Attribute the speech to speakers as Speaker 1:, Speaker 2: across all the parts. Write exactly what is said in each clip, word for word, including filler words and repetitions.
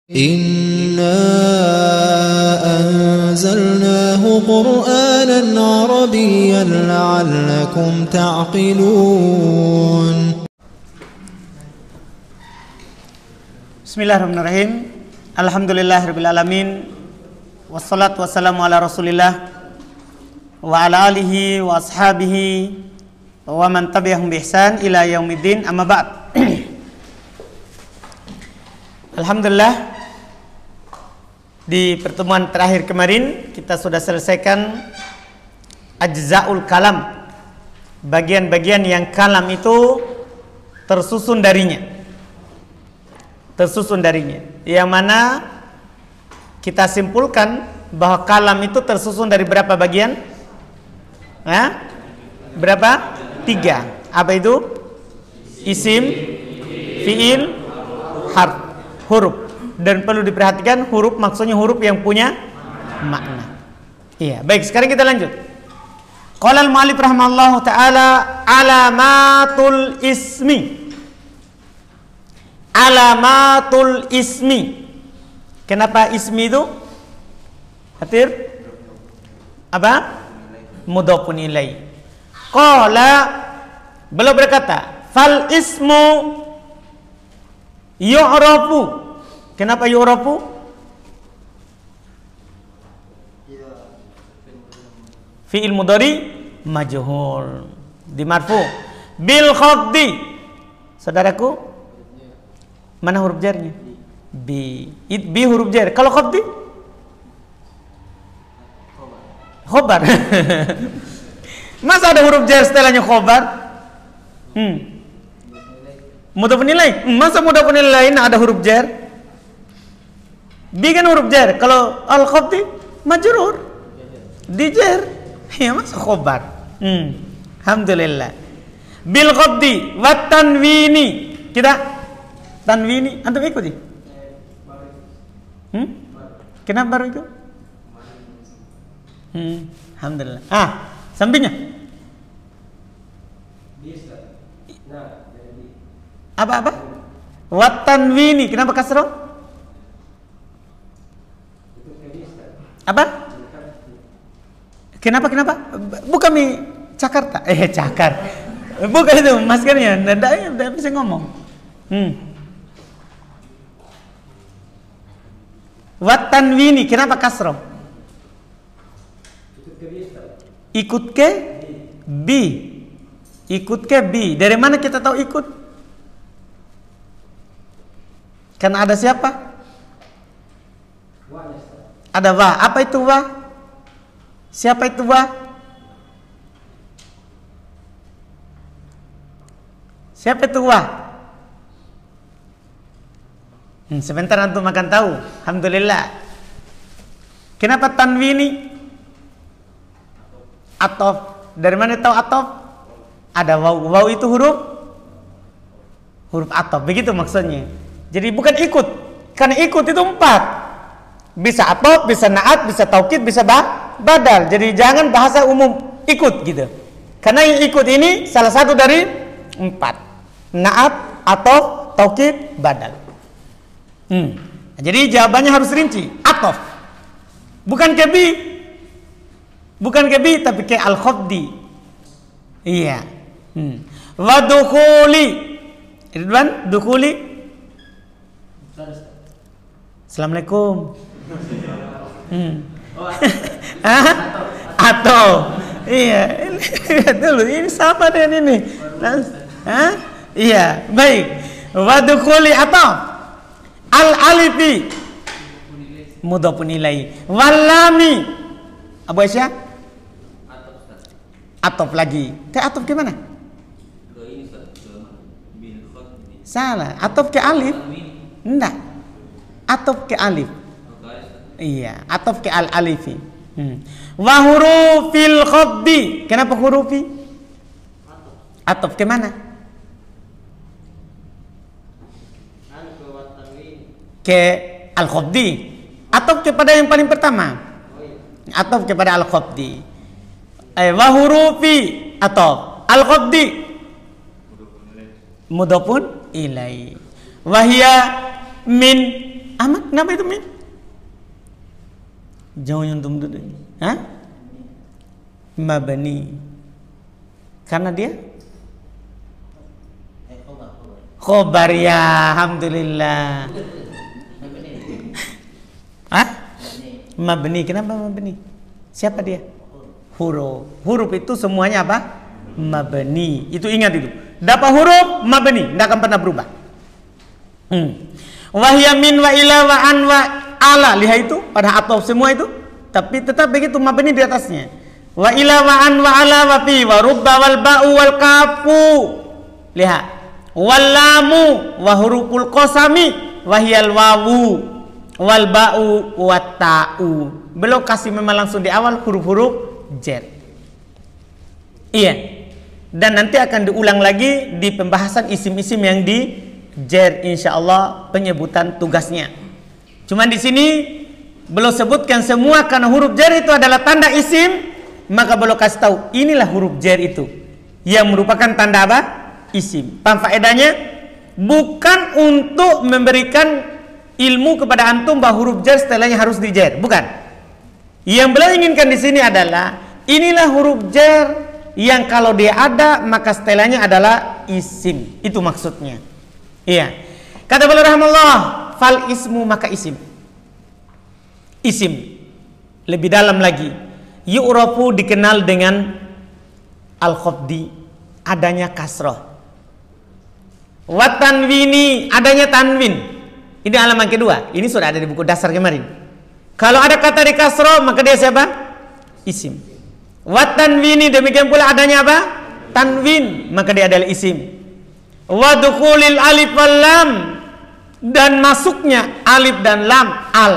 Speaker 1: Inna anzalnahu Qur'anan Arabiyyan la'allakum ta'qilun.
Speaker 2: Bismillahirrahmanirrahim. Alhamdulillahirabbil alamin. Wassalatu wassalamu ala Rasulillah wa ala alihi wa ashabihi wa man tabi'ahum bi ihsan ila yaumiddin. Amma ba'd. Alhamdulillah, di pertemuan terakhir kemarin kita sudah selesaikan ajza'ul kalam, bagian-bagian yang kalam itu tersusun darinya tersusun darinya yang mana kita simpulkan bahwa kalam itu tersusun dari berapa bagian? Hah? Berapa? Tiga. Apa itu? Isim, fiil, harf, huruf. Dan perlu diperhatikan, huruf maksudnya huruf yang punya makna. Iya, baik, sekarang kita lanjut. Qala al-mu'allif rahimallahu taala alamatul ismi. Alamatul ismi. Kenapa ismi itu? Hadir? Apa? Mudhafun ilaih. Qala, beliau berkata, fal ismu yu'rafu. Kenapa yu'rafu? Fi'il mudhari majhul, di marfu bil khafdi. Saudaraku, mana huruf jarnya? Bi. Bi huruf jar. Kalau khafdi? Khobar. Masa ada huruf jar setelahnya khobar? Hmm. Mudhafun ilaih. Masa mudhafun ilaih ada huruf jar? Bi kan huruf jar. Kalau al-khafdi majrur, dijar. Ya, masa khobar. Hmm. Alhamdulillah. Bil khafdi wa tanwini. Kita tanwini, antum ikuti. Hmm? Kenapa baru itu? Hmm. Alhamdulillah. Ah, sampingnya. Apa-apa? Wa tanwini. Kenapa kasroh? Apa? Kenapa kenapa? Bukan mi Jakarta. Eh cakar. Bukan itu maskernya. Ndak ndak bisa ngomong. Hmm. Wa tanwini. Kenapa kasroh? Ikut ke bi. Ikut ke bi. Dari mana kita tahu ikut? Karena ada siapa? Ada wa. Apa itu wa? Siapa itu wa? Siapa itu wa? Hmm, sebentar antum akan tahu. Alhamdulillah. Kenapa tanwini? Atof. Dari mana tahu atof? Ada waw. Waw itu huruf huruf atof. Begitu maksudnya. Jadi bukan ikut. Karena ikut itu empat. Bisa atof, bisa naat, bisa taukid, bisa ba badal. Jadi jangan bahasa umum ikut gitu. Karena yang ikut ini salah satu dari empat. Naat, atof, taukid, badal. Hmm. Jadi jawabannya harus rinci. Atof. Bukan ke bi. Bukan ke bi tapi ke al-khafdi. Iya. Hmm. Wa dukhuli. Ridwan, dukhuli. Assalamualaikum. Hmm. Atau iya, lihat dulu ini sama dengan ini. Hah? Iya, baik. Wa dukhuli atau al alifi mudhafun ilaih. Wal lami. Abu Aisyah? Atof lagi. Ke atof ke mana? Salah. Atof ke alif? Enggak. Atof ke alif. Iya, atof ke al alifi. Hmm. Wa hurufil khafdi. Kenapa hurufi? Atof ke mana? Ke al khafdi. Atof kepada yang paling pertama. Atof kepada al khafdi. Eh, wa hurufi atof al khafdi mudhafun ilaih. Wahia min Ahmad, kenapa itu min? Jauh yang tum duduk. Hah? Mabani. Karena dia khobar ya, alhamdulillah. Hah? Mabni. Kenapa mabni? Siapa dia? Huruf. Huruf itu semuanya apa? Mabni. Itu ingat itu. Dapat huruf mabni, tidak akan pernah berubah. Hmm. Wahya min wa ila wa an wa ala. Lihat itu pada atau semua itu, tapi tetap begitu mabni di atasnya. Wa ila wa an wa ala wa fi wa rubba wal ba'u wal kafu. Lihat. Wal lamu wa huruful qasami wa hiyal wawu wal ba'u wa ta'u. Belum kasih memang langsung di awal huruf-huruf jar. Iya. Dan nanti akan diulang lagi di pembahasan isim-isim yang di jar, insyaallah penyebutan tugasnya. Cuman di sini belum sebutkan semua karena huruf jar itu adalah tanda isim, maka belum kasih tahu inilah huruf jar itu yang merupakan tanda apa? Isim. Paham faedahnya? Bukan untuk memberikan ilmu kepada antum bahwa huruf jar setelahnya harus di jar, bukan. Yang beliau inginkan di sini adalah inilah huruf jar yang kalau dia ada maka setelahnya adalah isim. Itu maksudnya. Iya. Kata beliau rahimahullah, fal ismu maka isim. Isim lebih dalam lagi. Yu'rafu dikenal dengan al-khafdi, adanya kasroh. Wa tanwini, adanya tanwin. Ini halaman kedua. Ini sudah ada di buku dasar kemarin. Kalau ada kata di kasroh maka dia siapa? Isim. Wa tanwini, demikian pula adanya apa? Tanwin, maka dia adalah isim. Wa dukhulil alif wal lam, dan masuknya alif dan lam, al.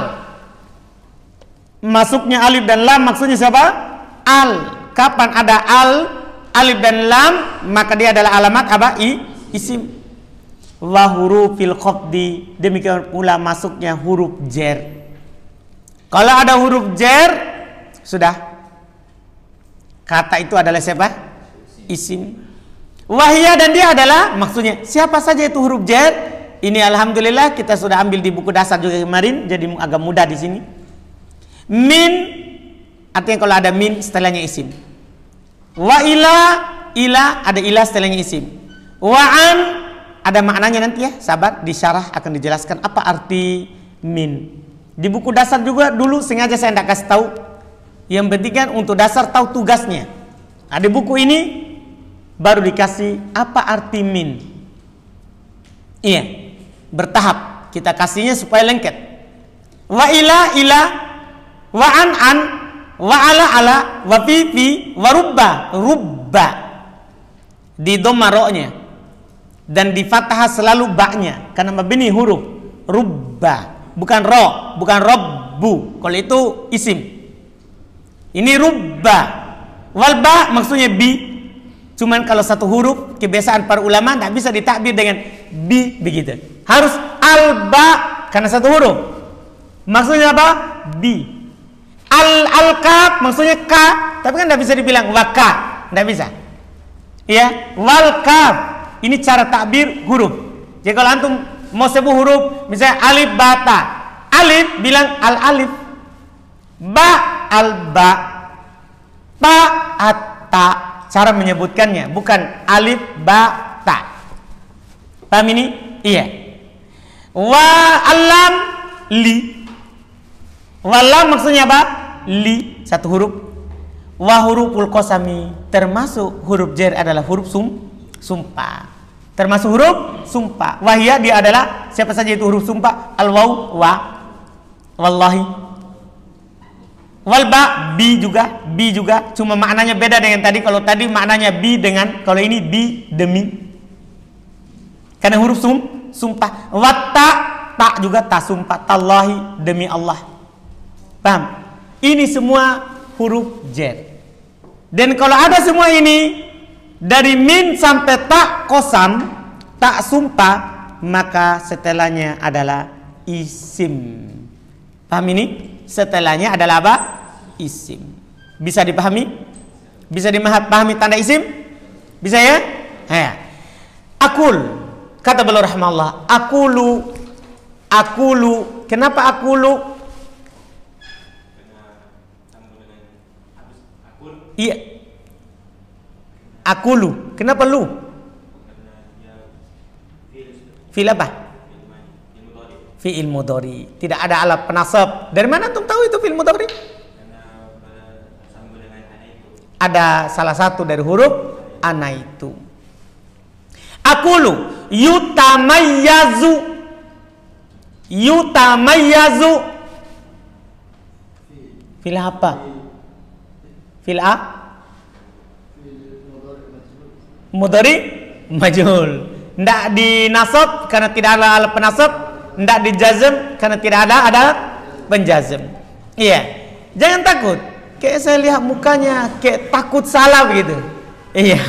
Speaker 2: Masuknya alif dan lam maksudnya siapa? Al. Kapan ada al, alif dan lam, maka dia adalah alamat apa? I, isim. Wa hurufil khafdi, demikian pula masuknya huruf jar. Kalau ada huruf jar, sudah. Kata itu adalah siapa? Isim. Wahya, dan dia adalah, maksudnya siapa saja itu huruf jar. Ini alhamdulillah kita sudah ambil di buku dasar juga kemarin, jadi agak mudah di sini. Min, artinya kalau ada min setelahnya isim. Wa ila, ila ada ila setelahnya isim. Wa an, ada maknanya nanti ya, sabar, di syarah akan dijelaskan apa arti min. Di buku dasar juga dulu sengaja saya tidak kasih tahu. Yang penting kan untuk dasar tahu tugasnya. Ada buku ini baru dikasih apa arti min. Iya, bertahap kita kasihnya supaya lengket. Wa ila ila, wa an an, wa ala ala, wa fi fi, wa rubba rubba. Di dhamma ro-nya dan di fathah selalu ba-nya karena mabni huruf rubba, bukan ro, bukan robbu. Kalau itu isim. Ini rubba. Wal ba maksudnya bi. Cuman kalau satu huruf kebiasaan para ulama tidak bisa ditakbir dengan bi begitu. Harus al ba karena satu huruf. Maksudnya apa? Bi. Al al kaf maksudnya ka, tapi kan tidak bisa dibilang waka, tidak bisa. Ya, wal kaf. Ini cara takbir huruf. Jadi kalau antum mau sebut huruf, misalnya alif bata, alif bilang al alif, ba al ba, ta atta, cara menyebutkannya bukan alif ba ta. Paham ini? Iya. Wa alam li, walam maksudnya apa? Li, satu huruf. Wa huruful qasami, termasuk huruf jar adalah huruf sum sumpah. Termasuk huruf sumpah. Wahya dia adalah siapa saja itu huruf sumpah. Al waw wa, wallahi. Wal ba bi juga, bi juga. Cuma maknanya beda dengan tadi. Kalau tadi maknanya bi dengan, kalau ini bi demi. Karena huruf sum sumpah. Watta tak juga tak sumpah. Tallahi demi Allah. Paham? Ini semua huruf jar. Dan kalau ada semua ini dari min sampai tak kosam, tak sumpah, maka setelahnya adalah isim. Paham ini? Setelahnya adalah apa? Isim. Bisa dipahami? Bisa dipahami tanda isim? Bisa ya? Ya. Akul, kata beliau rahimahullah, akulu, akulu Kenapa akulu? Iya. Akulu. Kenapa lu? Fi'il apa? Fi'il mudhari. Tidak ada alat penasab. Dari mana antum tahu itu fi'il mudhari? Ada salah satu dari huruf ana itu. Akulu yutamayyazu. Yutamayyazu. Fi'il apa? Fi'il a? Mudhari majhul. Tidak dinasab karena tidak ada alat penasab, tidak dijazm karena tidak ada ada penjazm. Iya. Jangan takut. Kayak saya lihat mukanya kayak takut salah begitu. Iya.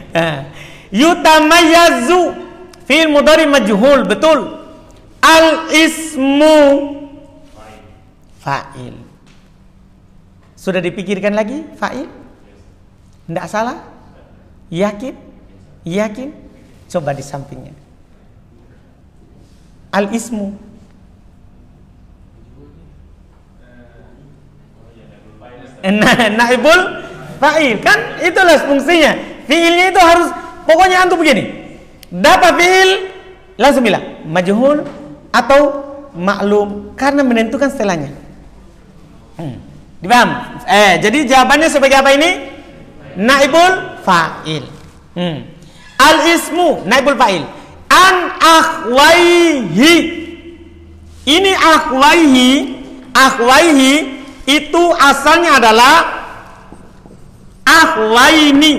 Speaker 2: Yutamayyazu fi'il mudhari majhul, betul. Al ismu fa'il. Sudah dipikirkan lagi fa'il? Tidak salah? Yakin? Yakin? Coba di sampingnya. Al ismu. Nah, naibul fa'il kan itulah fungsinya. Fi'ilnya itu harus pokoknya antum begini. Dapat fi'il langsung bilang majhul atau maklum karena menentukan setelahnya. Hmm. Dipaham? Eh, jadi jawabannya sebagai apa ini? Naibul fa'il. Hmm. Al-ismu naibul fa'il. An akhwaihi. Ini akhwaihi, akhwaihi itu asalnya adalah akhwaini.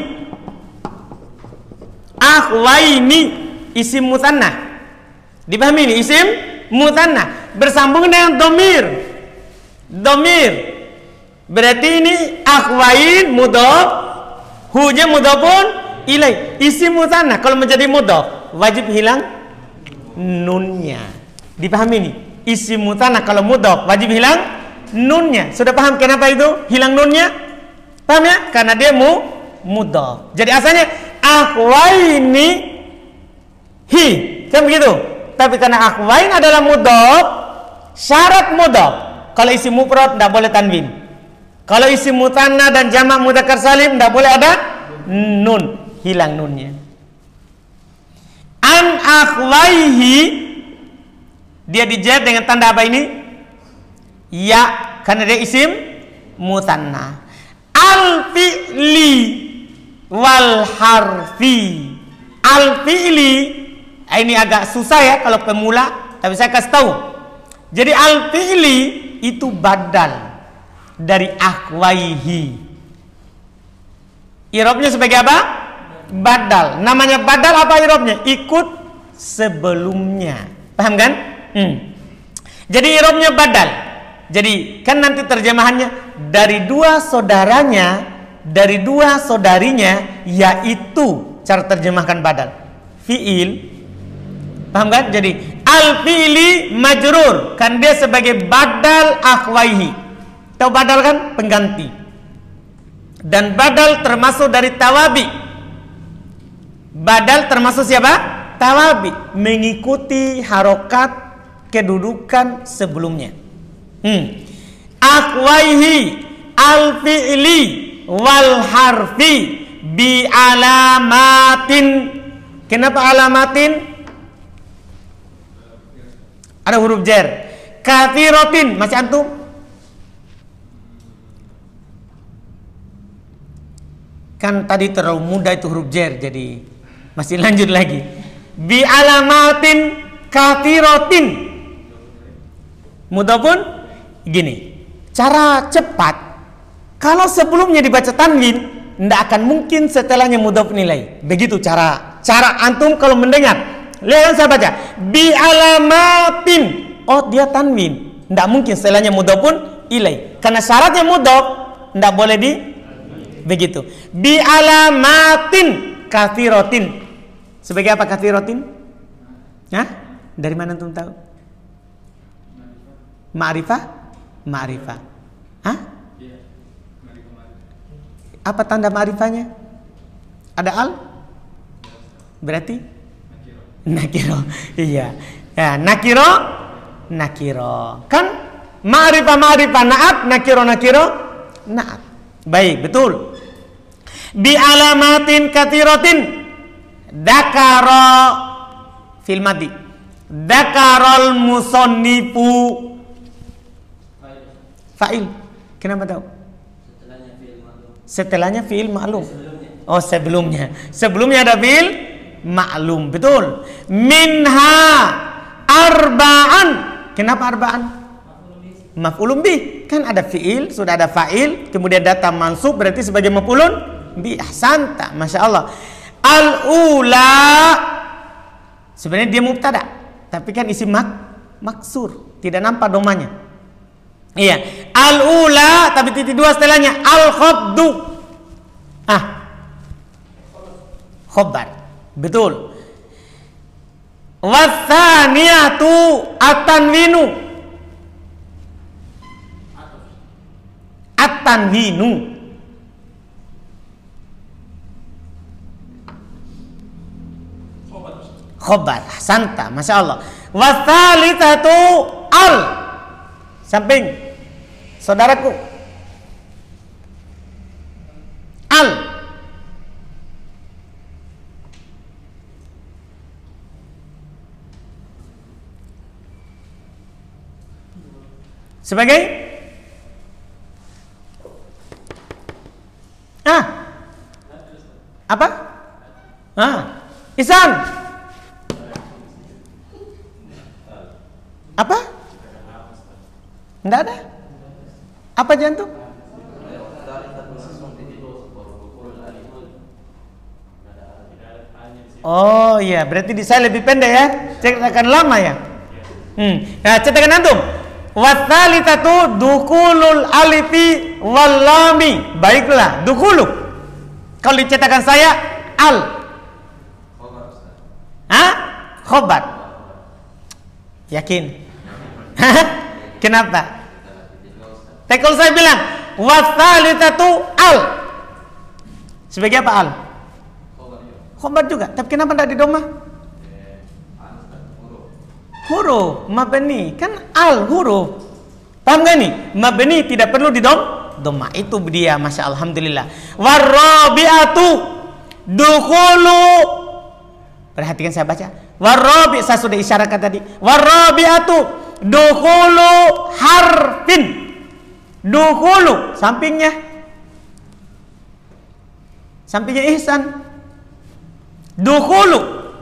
Speaker 2: Akhwaini isim mutanna. Dipahami ini isim mutanna bersambung dengan domir. Domir berarti ini akhwain mudhaf, hunya mudhafun ilai, isim mutanna. Kalau menjadi mudhaf wajib hilang nunnya. Dipahami ini isim mutanna kalau mudhaf wajib hilang nunnya. Sudah paham kenapa itu hilang nunnya? Paham ya? Karena dia mu mudhaf. Jadi asalnya akhwaini hi, kan begitu. Tapi karena akhwain adalah mudhaf, syarat mudhaf. Kalau isim mufrad tidak boleh tanwin. Kalau isim mutanna dan jamak mudzakkar salim tidak boleh ada nun, hilang nunnya. An akhwaihi dia dijar dengan tanda apa ini? Ya, karena dia isim mutanna. Al fi'li wal harfi. Al fi'li ini agak susah ya kalau pemula, tapi saya kasih tahu. Jadi al fi'li itu badal dari akhwaihi. Irobnya sebagai apa? Badal. Namanya badal apa irobnya? Ikut sebelumnya. Paham kan? Hmm. Jadi irobnya badal. Jadi kan nanti terjemahannya dari dua saudaranya, dari dua saudarinya, yaitu cara terjemahkan badal. Fi'il. Paham kan? Jadi al-fi'li majrur kan dia sebagai badal akhwaihi. Tahu badal kan? Pengganti. Dan badal termasuk dari tawabi. Badal termasuk siapa? Tawabi. Mengikuti harokat kedudukan sebelumnya. Hmm. Akhwaihi al-fi'li wal harfi bi alamatin. Kenapa alamatin? Ada huruf jar. Kathiratin, masih antum? Kan tadi terlalu mudah itu huruf jar, jadi masih lanjut lagi. Bi alamatin kathiratin. Mudah pun gini. Cara cepat, kalau sebelumnya dibaca tanwin, tidak akan mungkin setelahnya mudhaf nilai. Begitu cara cara antum kalau mendengar. Lihat saya baca bi alamatin. Oh, dia tanwin. Tidak mungkin setelahnya mudhaf pun ilai. Karena syaratnya mudhaf tidak boleh di begitu. Bi alamatin kathiratin. Sebagai apa kathiratin? Hah? Dari mana antum tahu? Ma'rifah? Ma'rifah. Hah? Apa tanda ma'rifahnya? Ada al? Berarti nakiro. Iya. Ya, nakiro, nakiro. Kan ma'rifah ma'rifah naat, nakiro nakiro naat. Baik, betul. Bi alamatin kathiratin dakara fil madi. Dakarol musonnifu fa'il. Kenapa tahu? Setelahnya fi'il ma'lum. Oh, sebelumnya. Sebelumnya ada fi'il ma'lum. Betul. Minha arba'an. Kenapa arba'an? Maf'ulun bih. Kan ada fi'il, sudah ada fa'il, kemudian data mansub berarti sebagai maf'ulun bih. Ahsanta, Masya Allah. Al-ula sebenarnya dia mubtada, tapi kan isi mak maksur, tidak nampak domanya. Iya, al-ula tapi titik dua setelahnya al-khaddu. Ah, khobar. Betul. Wasaniyatu at-tanwinu. At-tanwinu. Khobar. Santa, Masya Allah. Wasalitatu al. Samping saudaraku. Al. Sebagai ah apa? Ah, Isan. Apa? Enggak ada. Apa jantung? Oh iya, berarti di saya lebih pendek ya. Cetakan lama ya. Hmm. Nah, cetakan antum. Wasalitatu dukulul alifi wal lami. Baiklah, dukulu. Kalau dicetakan saya al. Hah? Khobar. Yakin? Kenapa? Tapi kalau saya bilang wasalitatu al. Sebagai apa al? Khobar juga. Tapi kenapa tidak di doma? Huruf mabni kan al huruf. Paham gak nih? Mabni tidak perlu di dom doma. Itu dia, Masya Allah, alhamdulillah. Warabiatu dukhulu. Perhatikan saya baca. Warabi, saya sudah isyaratkan tadi. Warabiatu dukhulu harfin. Dukhulu sampingnya. Sampingnya ihsan. Dukhulu.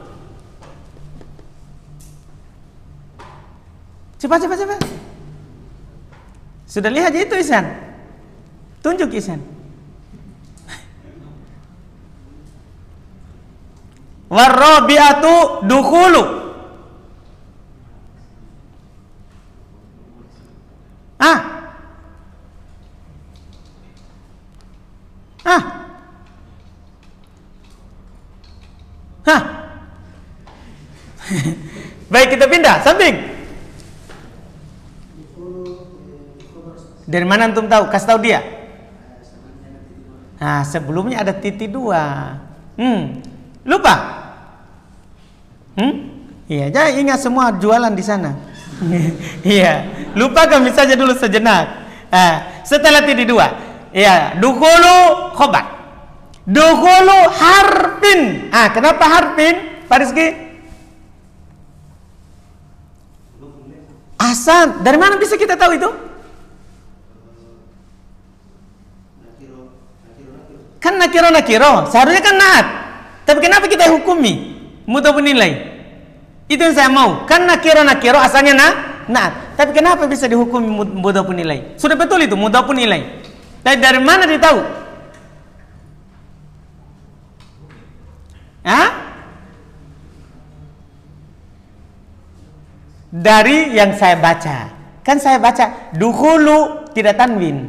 Speaker 2: Cepat, cepat, cepat. Sudah lihat itu Ihsan? Tunjuk Ihsan. Warabiatu dukhulu. Ah. Ah. Hah. Baik, kita pindah samping. Dari mana antum tahu? Kasih tahu dia. Nah, sebelumnya ada titik dua. Hmm. Lupa? Hmm? Iya, jangan ingat semua jualan di sana. Iya, lupakan saja dulu sejenak. Nah, setelah titik dua, iya, dukhulu khobar. Dukhulu harfin. Ah, kenapa harfin? Pak Rizky? Ahsan. Dari mana bisa kita tahu itu? Kan nakiro nakiro, seharusnya kan naat. Tapi kenapa kita hukumi mudhaf nilai? Itu yang saya mau. Kan nakiro nakiro asalnya na naat. Tapi kenapa bisa dihukumi mudhaf nilai? Sudah betul itu mudhaf nilai. Tapi dari mana ditahu? Hah? Dari yang saya baca. Kan saya baca dukhulu tidak tanwin.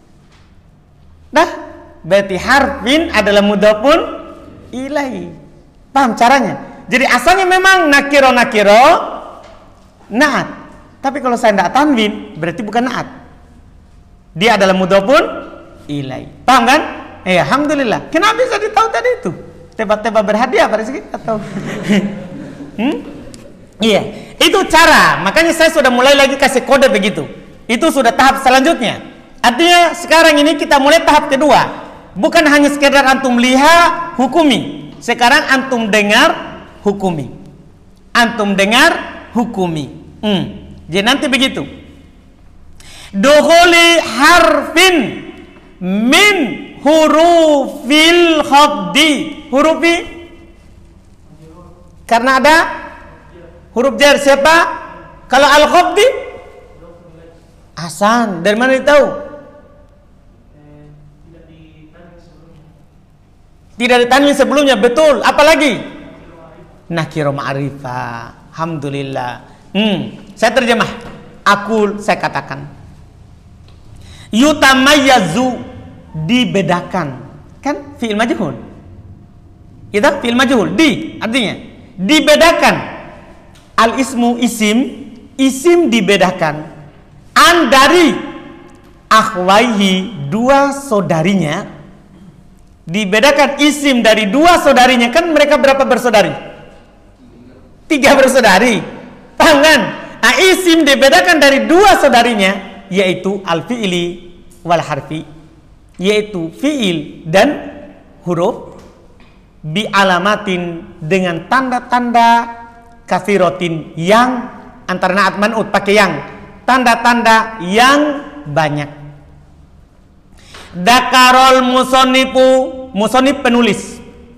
Speaker 2: Dah? Berarti harfin adalah mudhafun ilaih. Paham caranya? Jadi asalnya memang nakiro nakiro naat. Tapi kalau saya tidak tanwin berarti bukan naat. Dia adalah mudhafun ilaih. Paham kan? Eh, alhamdulillah. Kenapa bisa ditahu tadi itu? Teba-teba berhadiah Pak Rizky atau? hmm? Iya, itu cara. Makanya saya sudah mulai lagi kasih kode begitu. Itu sudah tahap selanjutnya. Artinya sekarang ini kita mulai tahap kedua. Bukan hanya sekedar antum lihat, hukumi. Sekarang antum dengar, hukumi. Antum dengar, hukumi. Hmm. Jadi nanti begitu. Dukhuli harfin min hurufil khafdi. Hurufi? Karena ada huruf jar. Siapa? Kalau al-khafdi? Hasan. Dari mana ditahu? Tidak ditanwin sebelumnya. Betul. Apalagi? Nakiro ma'rifah. Alhamdulillah. Hmm. Saya terjemah. Akul, saya katakan. Yutamayyazu, dibedakan. Kan fi'il majhul. Itu fi'il majhul. Di, artinya dibedakan. Al ismu isim, isim dibedakan. An dari akhwaihi, dua saudarinya. Dibedakan isim dari dua saudarinya. Kan mereka berapa bersaudari? Tiga bersaudari. Tangan. Nah, isim dibedakan dari dua saudarinya, yaitu al-fi'li wal harfi, yaitu fi'il dan huruf, bi alamatin, dengan tanda-tanda kafirotin, yang antara naat man'ut pakai yang, tanda-tanda yang banyak. Dakarol musonipu, musonip penulis,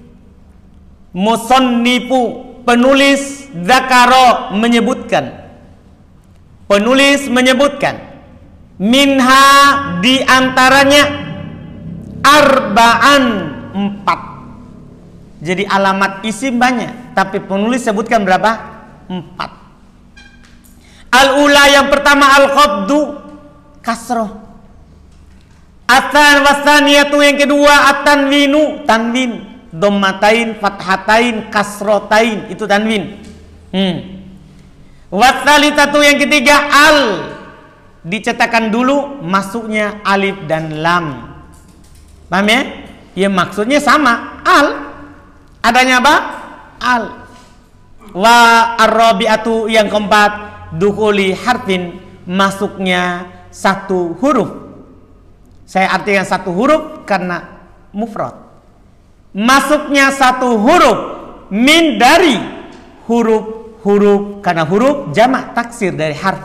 Speaker 2: musonipu penulis, dakaro menyebutkan, penulis menyebutkan, minha diantaranya, arba'an empat. Jadi alamat isim banyak, tapi penulis sebutkan berapa? Empat. Al-ula yang pertama al-khafdu, kasroh. Atan wasaniyatu yang kedua at-tanwinu, tanwin, dommatain, fathatain, kasrotain, itu tanwin. Hmm. Wasalitatu yang ketiga al, dicetakan dulu masuknya alif dan lam. Paham ya? Ya maksudnya sama, al. Adanya apa? Al. Wa ar-rabi'atu yang keempat, dukhuli harfin, masuknya satu huruf. Saya artikan satu huruf karena mufrad. Masuknya satu huruf min dari huruf-huruf, karena huruf jamak taksir dari harf.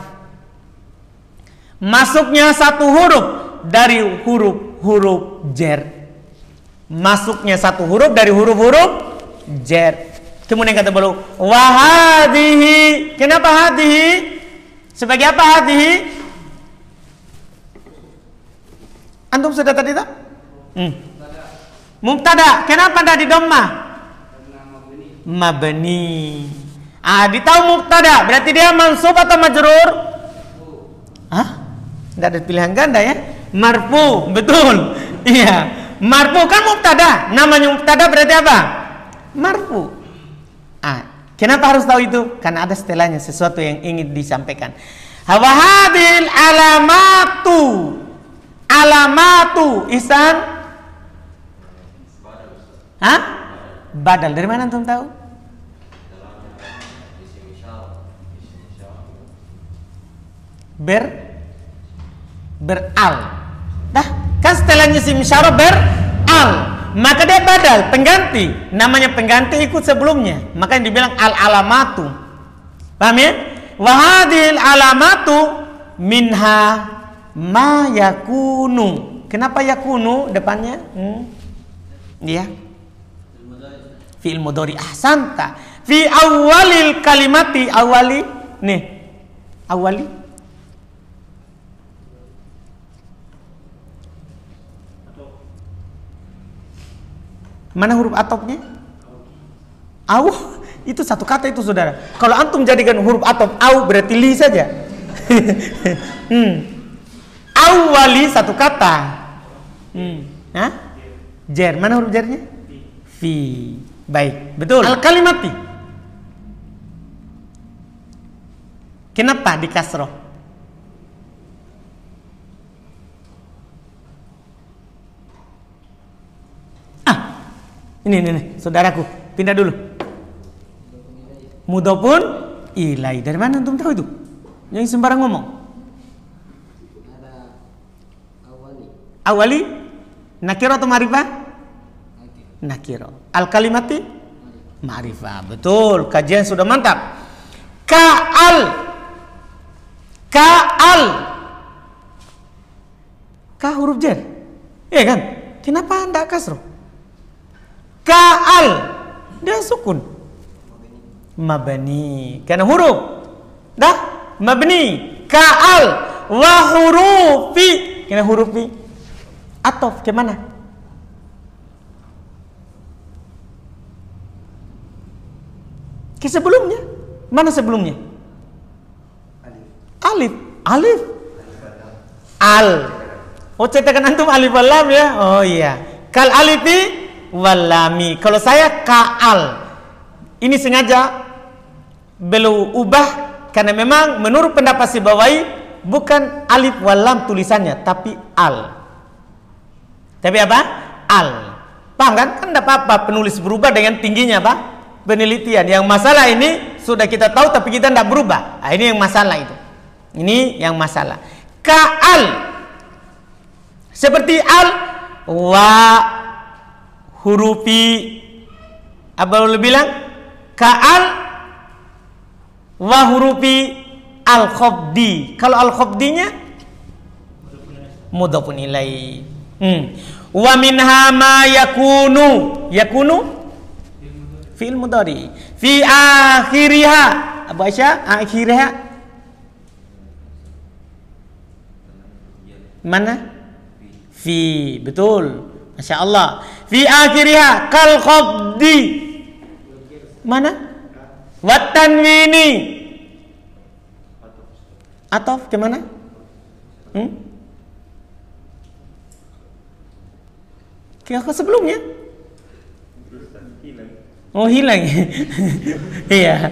Speaker 2: Masuknya satu huruf dari huruf-huruf jar. Masuknya satu huruf dari huruf-huruf jar. Kemudian kata beliau, wahadihi. Kenapa hadihi? Sebagai apa hadihi? Antum sudah tadi tak? Hmm. Mubtada. Kenapa tidak di dhammah? Mabni. Ah, ditahu mubtada, berarti dia mansub atau majrur? Hah? Tidak ada pilihan ganda ya? Marfu, betul. Iya. Marfu kan mubtada. Namanya mubtada berarti apa? Marfu. Ah, kenapa harus tahu itu? Karena ada setelahnya sesuatu yang ingin disampaikan. Hawahadil alamatu. Alamatu isan. Hah? Badal. Dari mana antum tahu? Ber beral. Dah, kan setelahnya isim isyarah beral. Maka dia badal, pengganti. Namanya pengganti ikut sebelumnya. Makanya dibilang al alamatu. Paham ya? Wahadil alamatu minha ma yakunu. Kenapa yakunu depannya? Hmm. Iya. Fi'il mudhari. Ahsanta. Fi awalil kalimati, awali. Nih. Awali. Mana huruf atofnya? Au. Itu satu kata itu saudara. Kalau antum jadikan huruf atof au berarti li saja. hmm. Awali satu kata. Hmm. Hah? Jar. Mana huruf jarnya? Fi. Baik. Betul. Al kalimati. Kenapa di kasroh? Ah. Ini, ini, ini. Saudaraku. Pindah dulu. Mudhofun ilai. Dari mana antum tahu itu? Yang sembarang ngomong.
Speaker 3: Ada awali.
Speaker 2: Awali nakiro atau ma'rifah? Nakiro. Al kalimati ma'rifah. Betul, kajian sudah mantap. Ka'al. Ka'al. Ka huruf jar. Iya kan? Kenapa anda kasroh? Ka'al. Dia sukun. Mabani. Karena huruf. Dah? Mabni. Ka'al. Wa hurufi. Karena hurufi. Atof. Kemana? Ke sebelumnya. Mana sebelumnya? Alif. Alif. Al. Oh, cetakan antum alif wal lam ya? Oh iya. Kal alifi wal lami. Kalau saya ka'al. Ini sengaja belum ubah karena memang menurut pendapat Sibawai bukan alif wal lam tulisannya, tapi al. Tapi apa? Al. Paham kan? Kan tidak apa-apa penulis berubah dengan tingginya apa? Penelitian. Yang masalah ini sudah kita tahu tapi kita tidak berubah. Nah, ini yang masalah itu. Ini yang masalah. Ka'al. Seperti al wa hurufi apa boleh bilang? Ka'al wa hurufi al-khobdi. Kalau al-khobdinya mudhafun ilaih. Hmm. Wa minha ma yakunu. Yakunu fi'il mudhari. Fi akhiriha. Abu Aisyah, akhiriha. Mana? Fi, betul. Masya Allah. Fi akhiriha kal khobdi. Mana? Watanwini. Atof kemana? Hmm? Kira sebelumnya? Oh hilang. Iya.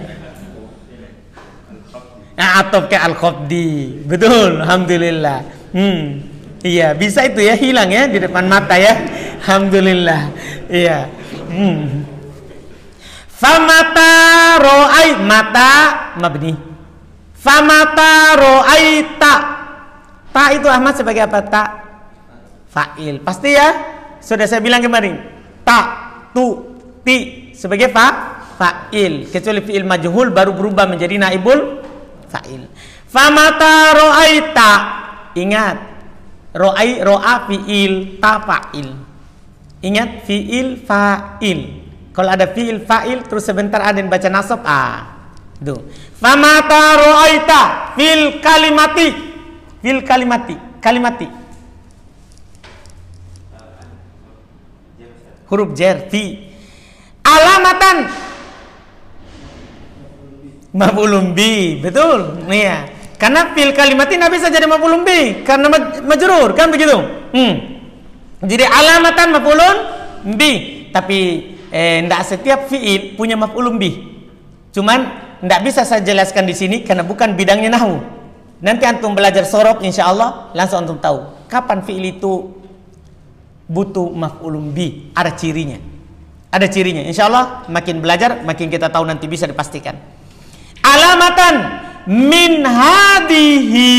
Speaker 2: Nah, atof ke al-khobdi. Betul. Alhamdulillah. Hmm. Iya, bisa itu ya, hilang ya di depan mata ya. Alhamdulillah. Iya. Hmm. Famata ro'ai mata mabni. Famata ro'aita. Ta itu Ahmad sebagai apa? Ta fa'il. Pasti ya? Sudah saya bilang kemarin. Ta, tu, ti sebagai fa fa'il. Kecuali fi'il majhul baru berubah menjadi naibul fa'il. Famata ro'aita. Ingat, ro'ai ro'a fi'il, ta fa'il. Ingat fi'il fa'il. Kalau ada fi'il fa'il terus sebentar ada yang baca nasab, ah. Tuh. Famata ro'aita fil kalimati. Fil kalimati, kalimati. Huruf jar fi. Alamatan maf'ulun bi. Betul. Iya. Karena fil kalimati tidak bisa jadi maf'ulun bi karena majrur, kan begitu? Hmm. Jadi alamatan maf'ulun bi, tapi eh tidak setiap fiil punya maf'ulun bi. Cuman tidak bisa saya jelaskan di sini karena bukan bidangnya nahwu. Nanti antum belajar sorof insyaallah langsung antum tahu kapan fiil itu butuh maf'ulun bi, ada cirinya. Ada cirinya. Insyaallah makin belajar makin kita tahu, nanti bisa dipastikan. Alamatan min hadihi.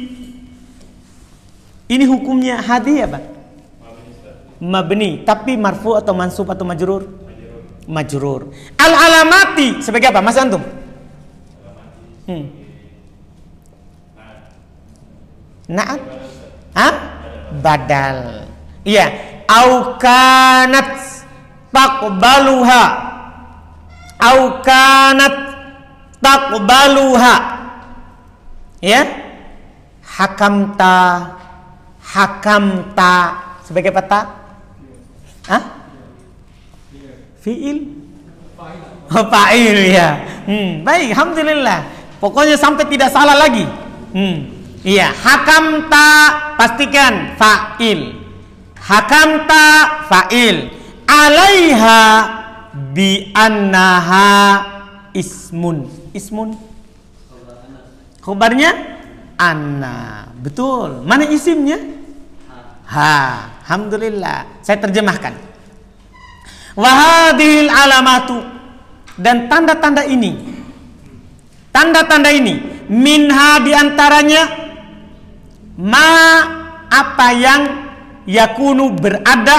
Speaker 2: Ini hukumnya hadi apa? Mabni, tapi marfu atau mansub atau majrur? Majrur. Al alamati sebagai apa? Mas antum? Hmm. Naat? Hah? Badal. Iya. Au kanat taqbaluha. Au kanat taqbaluha. Ya? Hakamta. Hakamta sebagai apa? Hah? Fi'il? Oh, fa'il ya. Hmm, baik, alhamdulillah. Pokoknya sampai tidak salah lagi. Hmm. Iya, hakamta pastikan fa'il. Hakamta fa'il. Alaiha bi annaha ismun. Ismun. Khabarnya anna. Betul. Mana isimnya? Ha. Alhamdulillah. Saya terjemahkan. Wahadil alamatu, dan tanda-tanda ini. Tanda-tanda ini minha diantaranya ma apa yang yakunu berada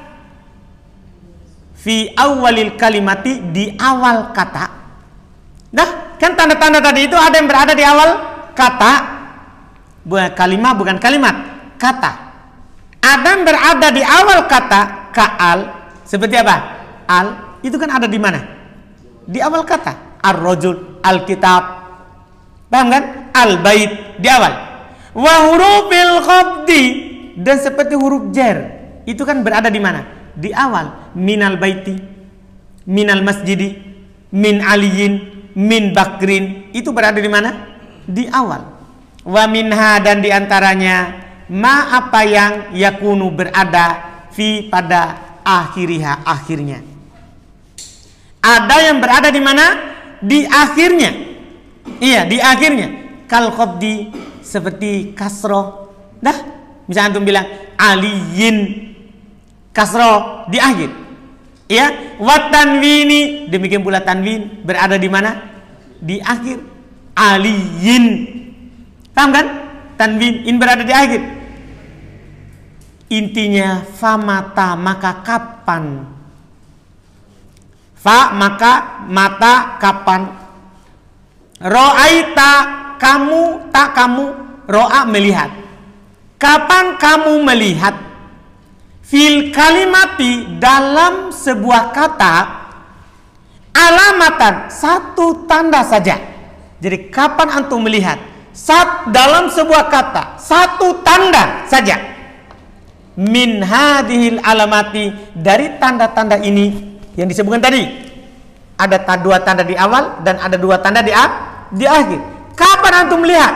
Speaker 2: fi awalil kalimati di awal kata. Nah, kan tanda-tanda tadi itu ada yang berada di awal kata, bukan kalimat, bukan kalimat, kata. Ada yang berada di awal kata, ka'al, seperti apa? Al, itu kan ada di mana? Di awal kata. Ar-rajul, al-kitab, paham kan? Al-bait, di awal. Wa hurufil khafdi, dan seperti huruf jar, itu kan berada di mana? Di awal. Minal baiti, minal masjidi, min aliyin, min bakrin, itu berada di mana? Di awal. Wa minha, dan diantaranya ma apa yang yakunu berada fi pada akhiriha, akhirnya. Ada yang berada di mana? Di akhirnya. Iya, di akhirnya. Kal khafdi, seperti kasroh. Dah, misalnya antum bilang aliyin, kasroh di akhir. Ya, wa tanwini, demikian pula tanwin berada di mana? Di akhir. Aliyin, paham kan? Tanwin in berada di akhir. Intinya famata, maka kapan? Fa maka mata kapan? Ro'aita, kamu, tak kamu, ro'a melihat. Kapan kamu melihat? Fil kalimati, dalam sebuah kata, alamatan, satu tanda saja. Jadi kapan antum melihat? Sat, dalam sebuah kata, satu tanda saja. Min hadhil alamati, dari tanda-tanda ini yang disebutkan tadi. Ada dua tanda di awal dan ada dua tanda di, di akhir. Kapan antum melihat?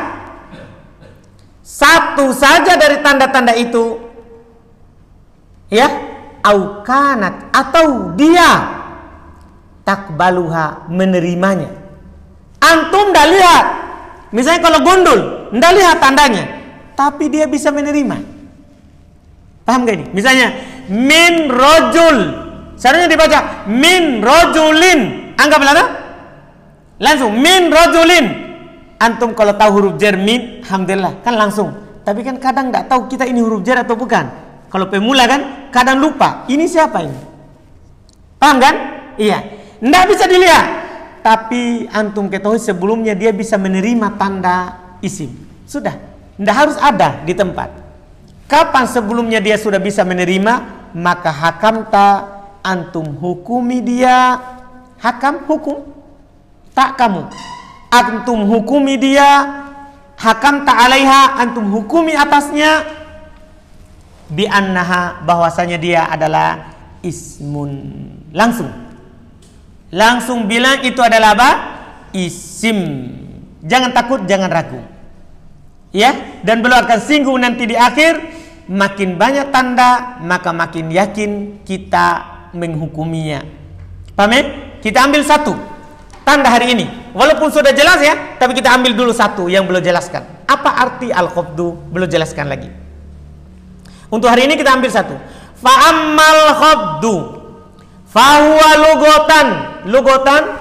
Speaker 2: Satu saja dari tanda-tanda itu, ya, au kanat, atau dia takbaluha, menerimanya. Antum dah lihat, misalnya kalau gundul, ndak lihat tandanya, tapi dia bisa menerima. Paham gak ini? Misalnya min rojul, seharusnya dibaca min rojulin, anggaplah ada langsung min rojulin. Antum kalau tahu huruf jar min, alhamdulillah, kan langsung. Tapi kan kadang nggak tahu kita ini huruf jar atau bukan. Kalau pemula kan kadang lupa, ini siapa ini? Paham kan? Iya. Nggak bisa dilihat. Tapi antum ketahui sebelumnya dia bisa menerima tanda isim. Sudah. Nggak harus ada di tempat. Kapan sebelumnya dia sudah bisa menerima, maka hakamta, antum hukumi dia. Hakam, hukum. Tak kamu. Antum hukumi dia. Hakamta alaiha, antum hukumi atasnya. Bi annaha, bahwasanya dia adalah ismun. Langsung langsung bilang itu adalah apa? Isim. Jangan takut, jangan ragu, ya. Dan beliau akan singgung nanti di akhir, makin banyak tanda maka makin yakin kita menghukuminya. Paham ya? Kita ambil satu tanda hari ini, walaupun sudah jelas ya, tapi kita ambil dulu satu yang beliau jelaskan. Apa arti al-khafdu? Beliau jelaskan lagi. Untuk hari ini kita ambil satu. Fa'ammal khafdu fahuwa lugotan. Lugotan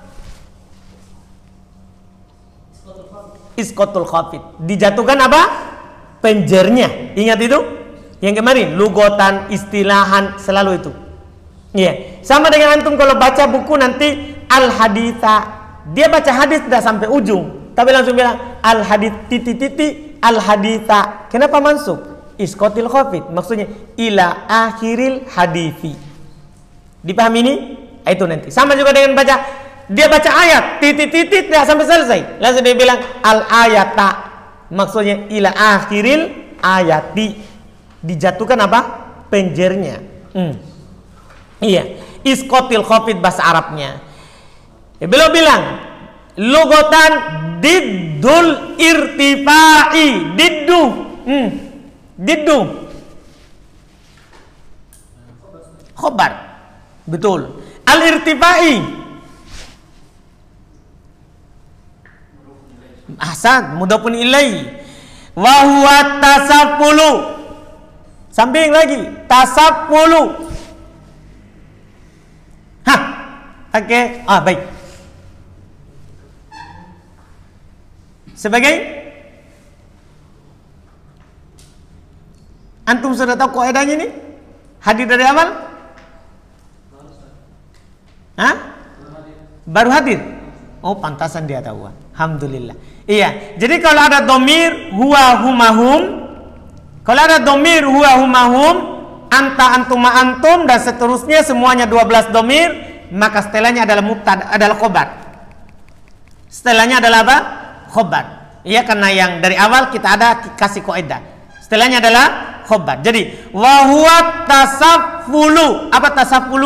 Speaker 2: iskotul khafid. Dijatuhkan apa? Penjernya. Ingat itu? Yang kemarin. Lugotan, istilahan, selalu itu. Iya. Yeah. Sama dengan antum kalau baca buku nanti al-haditha. Dia baca hadis tidak sampai ujung, tapi langsung bilang al-hadith titik-titik al-haditha. Kenapa masuk? Iskotil khafid, maksudnya ila akhiril hadithi. Dipahami ini? Itu nanti. Sama juga dengan baca, dia baca ayat titik-titik tidak sampai selesai, langsung dia bilang al ayata, maksudnya ila akhiril ayati. Dijatuhkan apa? Penjernya. Hmm. Iya, iskotil khafid bahasa Arabnya. Ya, beliau bilang lugotan diddul irtifai, diddu. Hmm. Diddu khobar, betul. Al-irtifai, ahsan, mudhafun ilaihi. Wa huwa tasaffulu, samping lagi tasaffulu. Hah, oke, okay. Ah baik. Sebagai antum sudah tahu kaidahnya ini? Hadir dari awal? Hah? Baru hadir? Oh, pantasan dia tahu. Alhamdulillah. Iya, jadi kalau ada domir huwa humahum, kalau ada domir huwa humahum, anta antuma antum dan seterusnya semuanya dua belas domir, maka setelahnya adalah mubtada, adalah khobar. Setelahnya adalah apa? Khobar. Iya, karena yang dari awal kita ada kasih kaidah. Setelahnya adalah khobar. Jadi wa huwa tasafulu. Apa tasafulu?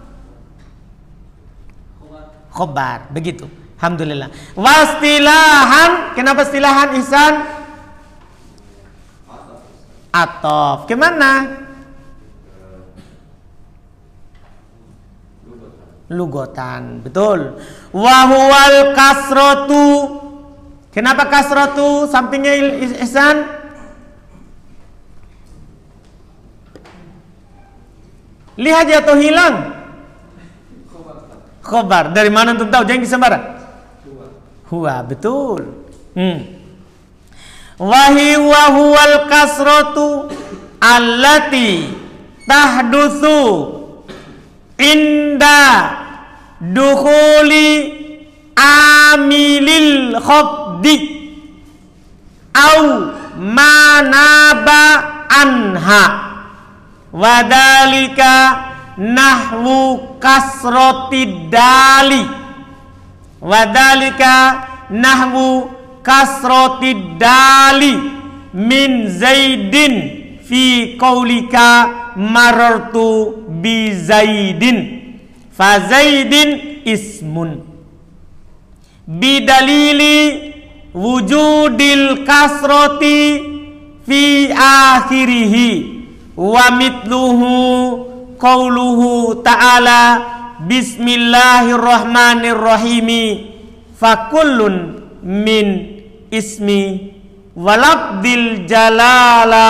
Speaker 2: Khobar. Begitu. Alhamdulillah. Wastilahan, kenapa istilahan Ihsan? Atof. Kemana? Lugotan. Betul. Wahuwal kasrotu. Kenapa kasrotu sampingnya Ihsan? Lihat atau hilang? Khobar. Dari mana untuk tahu? Jangan disembarang. Huwa, betul. Hmm. Wahi wa huwal kasratu allati tahdutsu inda dukhuli amilil khafdi au manaba anha wadalika nahwu kasrotid dali wadalika nahwu kasrotid dali min zaidin fi qaulika marartu bi zaidin fa zaidin ismun bidalili wujudil kasroti fi akhirihi wa mitluhu qauluhu ta'ala bismillahirrahmanirrahim fakullun min ismi walabdil jalala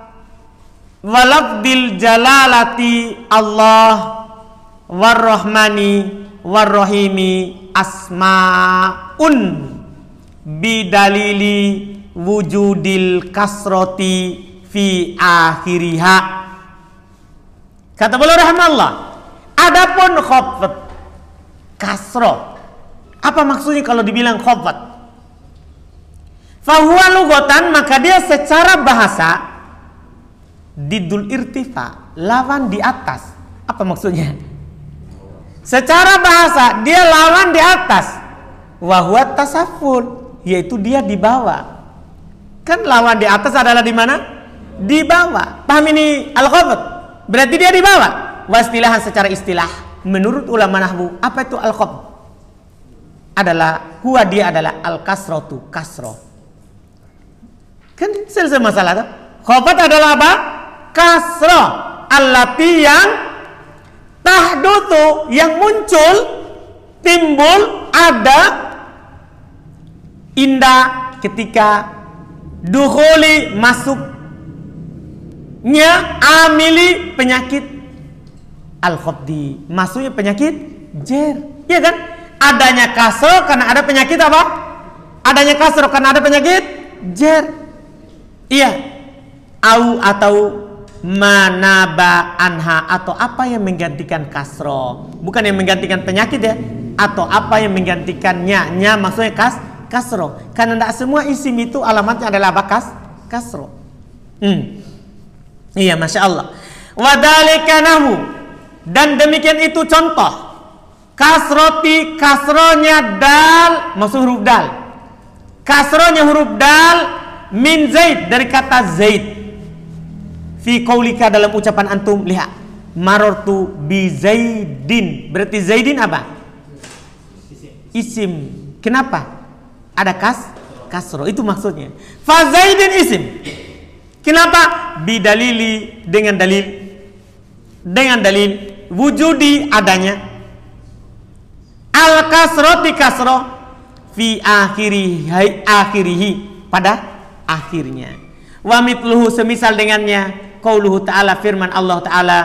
Speaker 2: walabdil jalalati Allah warrahmani warrahimi asma'un bidalili wujudil kasroti fi akhiriha. Kata beliau rahimahullah, adapun khafat kasroh, apa maksudnya kalau dibilang khafat? Fahuwa lugotan, maka dia secara bahasa didul irtifa, lawan di atas. Apa maksudnya? Secara bahasa dia lawan di atas. Wahuwa tasaful, yaitu dia di bawah. Kan lawan di atas adalah di mana? Di bawah. Paham ini al-khafat? Berarti dia di bawah. Wastilahan secara istilah menurut ulama nahwu, apa itu al-khafd? Adalah huwa, dia adalah al-kasratu, kasroh. Kan selesai masalah tuh. Khafd adalah apa? Kasroh. Allati yang tahdutu, yang muncul, timbul, ada, indah ketika dukhuli, masuknya amili, penyakit al-khafdi, masuknya penyakit jer, iya kan? Adanya kasroh karena ada penyakit apa? Adanya kasroh karena ada penyakit jer, iya. Au atau manaba anha, atau apa yang menggantikan kasroh, bukan yang menggantikan penyakit ya, atau apa yang menggantikannya, nya maksudnya kas kasroh, karena tidak semua isim itu alamatnya adalah apa? Kas kasroh. Hmm. Iya, masya Allah. Wadalika nahu, dan demikian itu contoh kasroti, kasronya dal, maksud huruf dal, kasronya huruf dal min zaid, dari kata zaid. Fi qaulika, dalam ucapan antum, lihat marartu bi zaidin, berarti zaidin apa? Isim. Kenapa? Ada kas kasro, itu maksudnya. Fa zaidin isim. Kenapa? Bidalili, dengan dalil, dengan dalil wujudi, adanya al kasroti, kasro fi akhirihi, akhirihi, pada akhirnya. Wa mitluhu, semisal dengannya qauluhu ta'ala, firman Allah ta'ala,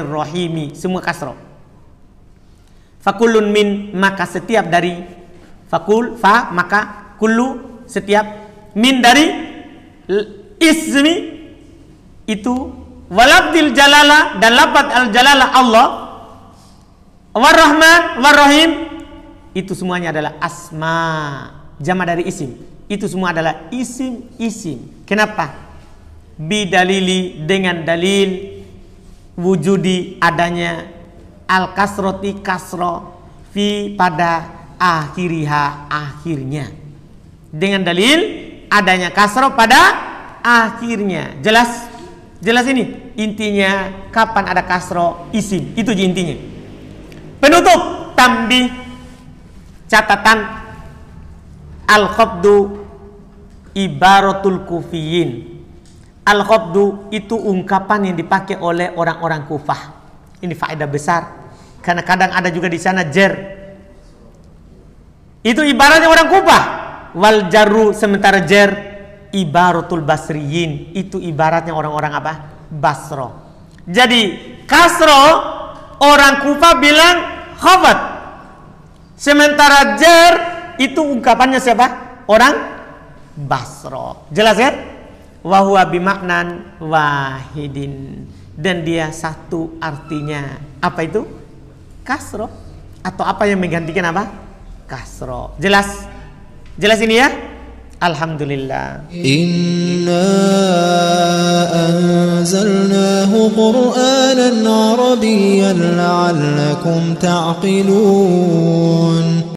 Speaker 2: bismillahirrahmanirrahim, semua kasro. Fakullun min, maka setiap dari, Fakul fa maka, kullu setiap, min dari ismi itu, walabdil jalala dan lafaz al jalala Allah, warrahman warrahim itu semuanya adalah asma, jama dari isim. Itu semua adalah isim-isim. Kenapa? Bidalili dengan dalil wujudi adanya al kasroti kasro fi pada akhiriha akhirnya, dengan dalil adanya kasro pada akhirnya. Jelas? Jelas ini intinya. Kapan ada kasro isim, itu intinya. Penutup tambih catatan, al-khabdu ibaratul kufiyin. Al-khabdu itu ungkapan yang dipakai oleh orang-orang Kufah. Ini faedah besar karena kadang ada juga di sana jer. Itu ibaratnya orang Kufah. Wal jarru sementara jer ibaratul basriyin, itu ibaratnya orang-orang apa? Basro. Jadi kasro orang Kufah bilang khafat. Sementara jer itu ungkapannya siapa? Orang Basro. Jelas ya? Wa huwa bimaknan wahidin, dan dia satu artinya. Apa itu? Kasro. Atau apa yang menggantikan apa? Kasro. Jelas? Jelas ini ya? Alhamdulillah.
Speaker 1: Inna anzalnahu Qur'anan Arabiyyan la'allakum ta'qilun.